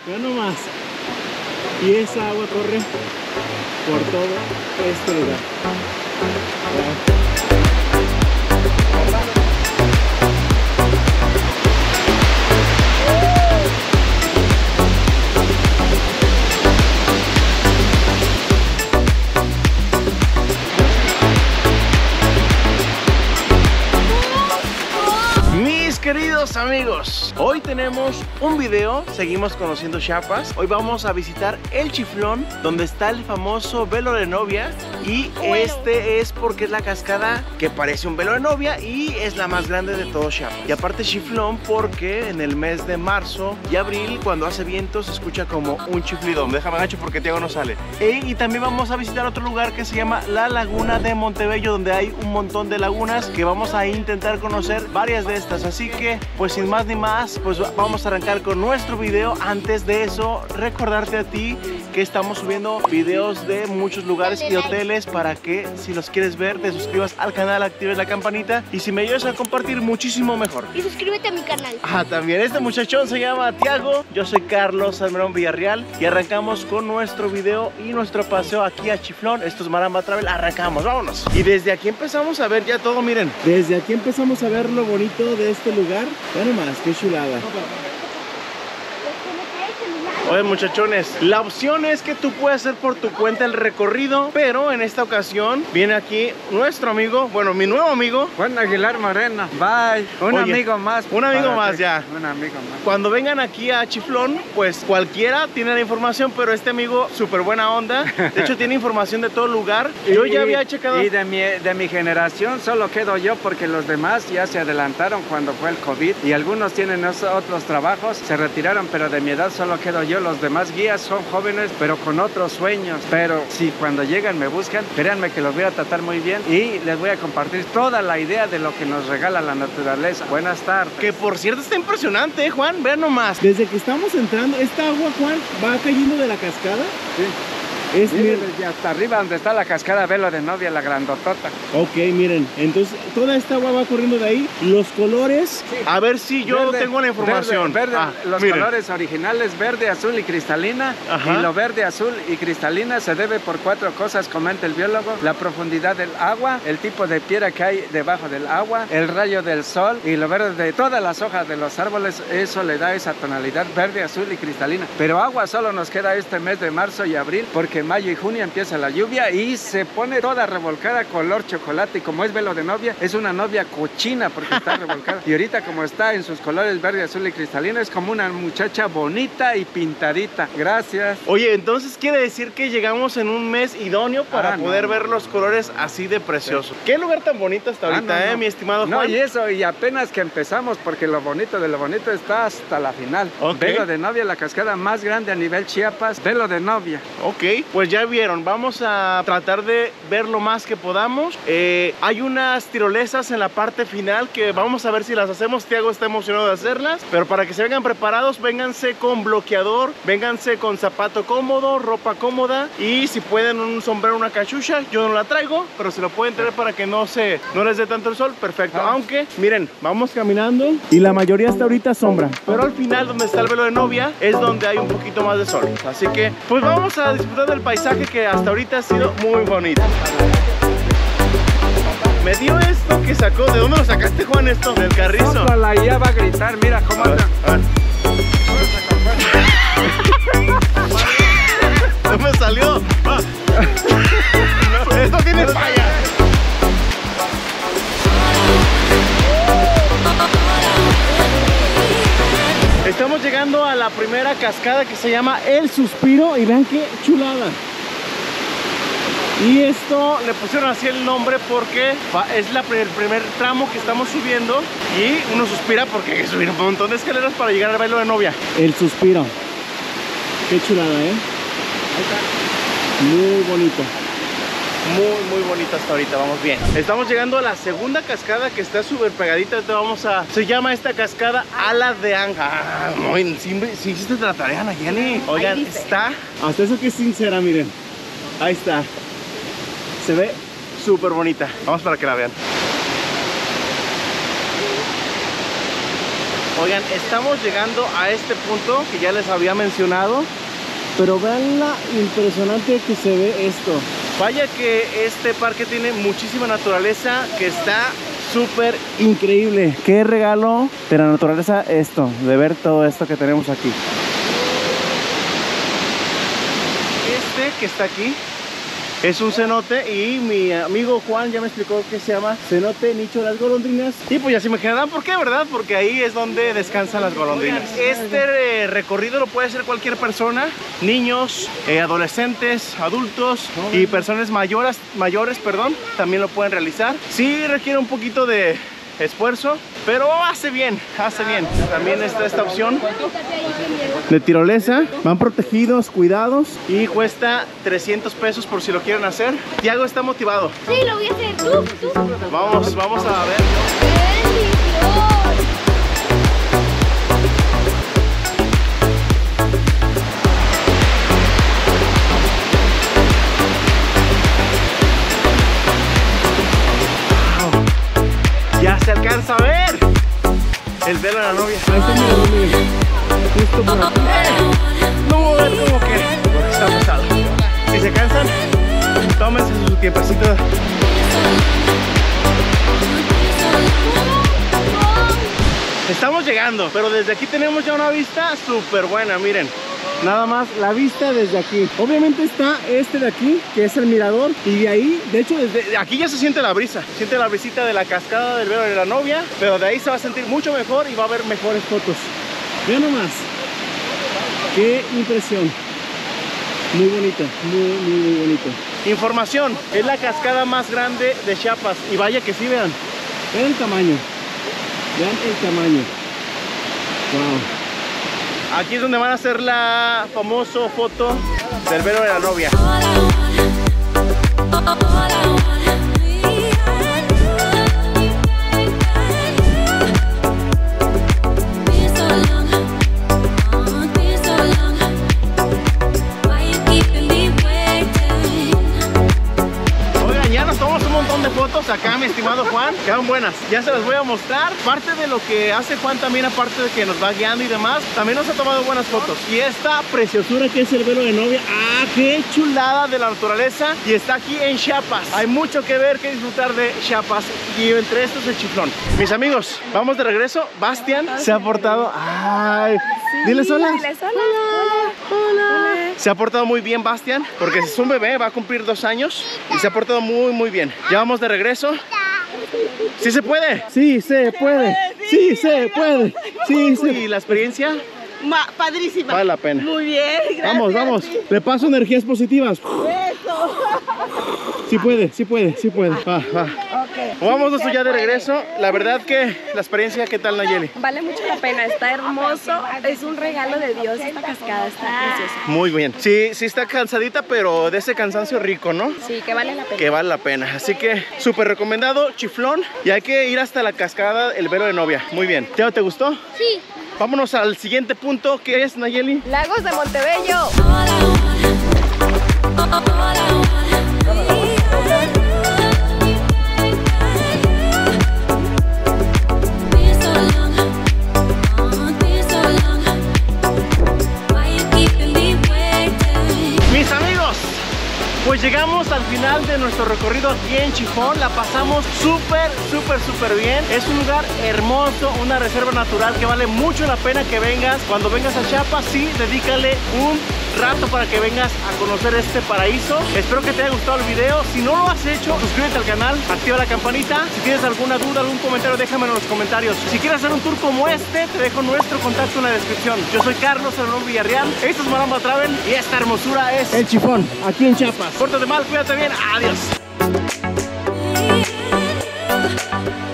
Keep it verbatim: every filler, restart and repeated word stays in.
Vean nomás. Y esa agua corre por todo este lugar. Wow. Queridos amigos, hoy tenemos un video, seguimos conociendo Chiapas. Hoy vamos a visitar el Chiflón, donde está el famoso velo de novia. Y bueno, este es porque es la cascada que parece un velo de novia y es la más grande de todo Chiapas. Y aparte Chiflón porque en el mes de marzo y abril, cuando hace viento, se escucha como un chiflidón. Déjame agacho porque Tiago no sale. E, y también vamos a visitar otro lugar que se llama la Laguna de Montebello, donde hay un montón de lagunas que vamos a intentar conocer varias de estas. Así que que pues sin más ni más, pues vamos a arrancar con nuestro video. Antes de eso, recordarte a ti que estamos subiendo videos de muchos lugares y hoteles para que si los quieres ver te suscribas al canal, actives la campanita y si me ayudas a compartir muchísimo mejor. Y suscríbete a mi canal. Ah, también este muchachón se llama Tiago, yo soy Carlos Salmerón Villarreal y arrancamos con nuestro video y nuestro paseo aquí a Chiflón. Esto es Maramba Travel, arrancamos, vámonos. Y desde aquí empezamos a ver ya todo, miren. Desde aquí empezamos a ver lo bonito de este lugar. Bueno más, qué chulada. Oye muchachones, la opción es que tú puedes hacer por tu cuenta el recorrido, pero en esta ocasión viene aquí nuestro amigo, bueno, mi nuevo amigo Juan Aguilar Moreno. Bye. Un Oye, amigo más. Un amigo más ya. Un amigo más. Cuando vengan aquí a Chiflón, pues cualquiera tiene la información, pero este amigo súper buena onda. De hecho tiene información de todo el lugar. Yo y, ya había checado. Y de mi, de mi generación solo quedo yo porque los demás ya se adelantaron cuando fue el COVID y algunos tienen otros trabajos, se retiraron, pero de mi edad solo quedo yo. Los demás guías son jóvenes pero con otros sueños, pero si cuando llegan me buscan, créanme que los voy a tratar muy bien y les voy a compartir toda la idea de lo que nos regala la naturaleza. Buenas tardes. Que por cierto está impresionante, ¿eh, Juan? Vean nomás. Desde que estamos entrando, esta agua, Juan, va cayendo de la cascada. Sí. Es miren, desde hasta arriba donde está la cascada Velo de Novia, la grandotota. Ok, miren, entonces toda esta agua va corriendo de ahí. Los colores, sí. A ver si yo verde, tengo la información. Verde, verde, ah, los miren. colores originales, verde, azul y cristalina. Ajá. Y lo verde, azul y cristalina se debe por cuatro cosas, comenta el biólogo: la profundidad del agua, el tipo de piedra que hay debajo del agua, el rayo del sol y lo verde de todas las hojas de los árboles. Eso le da esa tonalidad verde, azul y cristalina. Pero agua solo nos queda este mes de marzo y abril, porque en mayo y junio empieza la lluvia y se pone toda revolcada color chocolate. Y como es velo de novia, es una novia cochina porque está revolcada. Y ahorita como está en sus colores verde, azul y cristalino, es como una muchacha bonita y pintadita. Gracias. Oye, entonces quiere decir que llegamos en un mes idóneo para ah, poder no, ver no. los colores así de preciosos. Sí. Qué lugar tan bonito hasta ahorita, ah, no, eh, no. mi estimado Juan. No, y eso, y apenas que empezamos, porque lo bonito de lo bonito está hasta la final. Okay. Velo de novia, la cascada más grande a nivel Chiapas, velo de novia. Ok, pues ya vieron, vamos a tratar de ver lo más que podamos. Eh, hay unas tirolesas en la parte final que vamos a ver si las hacemos. Tiago está emocionado de hacerlas, pero para que se vengan preparados, vénganse con bloqueador, vénganse con zapato cómodo, ropa cómoda y si pueden un sombrero, una cachucha. Yo no la traigo, pero se lo pueden traer para que no se no les dé tanto el sol. Perfecto, ah. Aunque miren, vamos caminando y la mayoría está ahorita sombra, pero al final donde está el velo de novia es donde hay un poquito más de sol. Así que pues vamos a disfrutar del paisaje que hasta ahorita ha sido muy bonito. Me dio esto que sacó. ¿De dónde lo sacaste, Juan, esto? Del carrizo. La I A va a gritar, mira cómo anda. No me salió. No, esto tiene falla. Estamos llegando a la primera cascada que se llama El Suspiro y vean qué chulada. Y esto le pusieron así el nombre porque es la, el primer tramo que estamos subiendo y uno suspira porque hay que subir un montón de escaleras para llegar al baile de novia. El Suspiro. Qué chulada, ¿eh? Muy bonito. Muy, muy bonito hasta ahorita, vamos bien. Estamos llegando a la segunda cascada que está súper pegadita. Entonces vamos a... Se llama esta cascada Ala de Ángel. Ah, muy... Sí, sí hiciste la tarea, Nayeli. Oigan, está... Hasta eso que es sincera, miren. Ahí está. Se ve súper bonita. Vamos para que la vean. Oigan, estamos llegando a este punto que ya les había mencionado, pero vean la impresionante que se ve esto. Vaya que este parque tiene muchísima naturaleza, que está súper increíble. Qué regalo de la naturaleza esto, de ver todo esto que tenemos aquí. Este que está aquí es un cenote y mi amigo Juan ya me explicó que se llama cenote nicho de las golondrinas. Y pues ya se imaginarán por qué, ¿verdad? Porque ahí es donde descansan las golondrinas. Este eh, recorrido lo puede hacer cualquier persona, niños, eh, adolescentes, adultos y personas mayores, mayores, perdón, también lo pueden realizar. Sí requiere un poquito de esfuerzo, pero hace bien, hace bien. También está esta opción de tirolesa. Van protegidos, cuidados, y cuesta trescientos pesos por si lo quieren hacer. Tiago está motivado. Sí, lo voy a hacer. Tú, tú. Vamos, vamos a ver. Ya se alcanza a ver el velo de la novia. Ahí está, mira, mira. Justo por aquí. Eh, no voy a ver cómo que, porque está pesado. Si se cansan, tómense su tiempecito. Estamos llegando, pero desde aquí tenemos ya una vista súper buena, miren. Nada más la vista desde aquí. Obviamente está este de aquí, que es el mirador, y de ahí, de hecho, desde aquí ya se siente la brisa. Siente la brisita de la cascada del velo de la novia, pero de ahí se va a sentir mucho mejor y va a haber mejores fotos. Vean nomás. Qué impresión. Muy bonita, muy, muy, muy bonito. Información, es la cascada más grande de Chiapas. Y vaya que sí, vean. Vean el tamaño. Vean el tamaño. Wow. Aquí es donde van a hacer la famosa foto del velo de la novia. Oigan, ya nos tomamos un montón de fotos acá, mi estimado Juan. Quedan buenas, ya se las voy a mostrar. Parte de lo que hace Juan también, aparte de que nos va guiando y demás, también nos ha tomado buenas fotos. Y esta preciosura que es el velo de novia, ¡ah, qué chulada de la naturaleza! Y está aquí en Chiapas. Hay mucho que ver, que disfrutar de Chiapas, y entre estos el chiflón. Mis amigos, vamos de regreso. Bastian se ha portado... ¡Ay! Sí, diles hola. Diles hola. Hola. Hola. Hola. Se ha portado muy bien Bastian, porque es un bebé, va a cumplir dos años y se ha portado muy, muy bien. Ya vamos de regreso. ¿Sí se puede? Sí, se puede. Sí, se puede. Sí, sí. ¿Y la experiencia? Ma, padrísima. Vale la pena. Muy bien, gracias. Vamos, vamos. Le paso energías positivas. Eso. Sí puede, sí puede, sí puede. Va, va. Okay. Vamos nosotros ya de regreso. La verdad que la experiencia, ¿qué tal, Nayeli? Vale mucho la pena, está hermoso. Es un regalo de Dios esta cascada, está preciosa. Muy bien. Sí, sí está cansadita, pero de ese cansancio rico, ¿no? Sí, que vale la pena. Que vale la pena. Así que súper recomendado, chiflón. Y hay que ir hasta la cascada, el velo de novia. Muy bien. ¿Teo, te gustó? Sí. Vámonos al siguiente punto, que es, Nayeli. Lagos de Montebello. Mis amigos, pues llegamos al final de nuestro recorrido aquí en Chifón. La pasamos súper, súper, súper bien. Es un lugar hermoso, una reserva natural que vale mucho la pena que vengas. Cuando vengas a Chiapas, sí, dedícale un rato para que vengas a conocer este paraíso. Espero que te haya gustado el video. Si no lo has hecho, suscríbete al canal, activa la campanita. Si tienes alguna duda, algún comentario, déjamelo en los comentarios. Si quieres hacer un tour como este, te dejo nuestro contacto en la descripción. Yo soy Carlos Salón Villarreal, esto es Maramba Travel y esta hermosura es el Chifón, aquí en Chiapas. Pórtate mal, cuídate bien, adiós.